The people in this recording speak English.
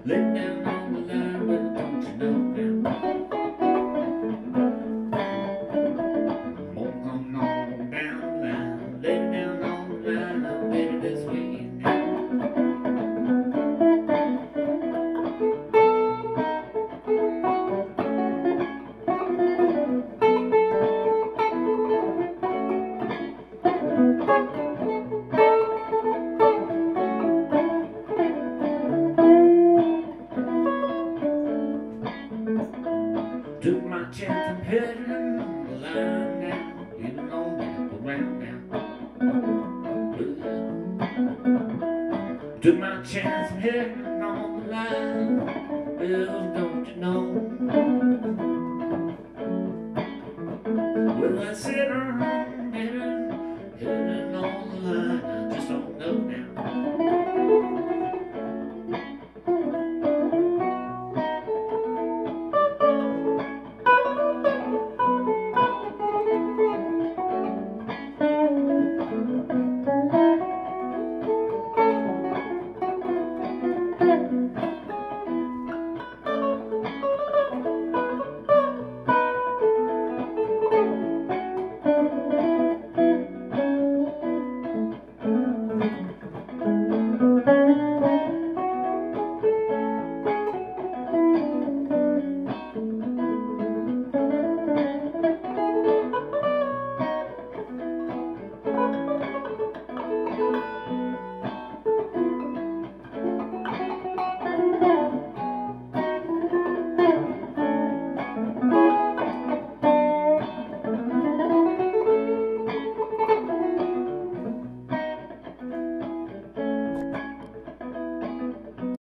Let down on the line, well, don't you know now? Won't come on down the line, let it down on the line, I'm better this way now. Took my chance of heading the line now, even on back around now. Took my chance of heading on the line, well, don't you know? Well, I said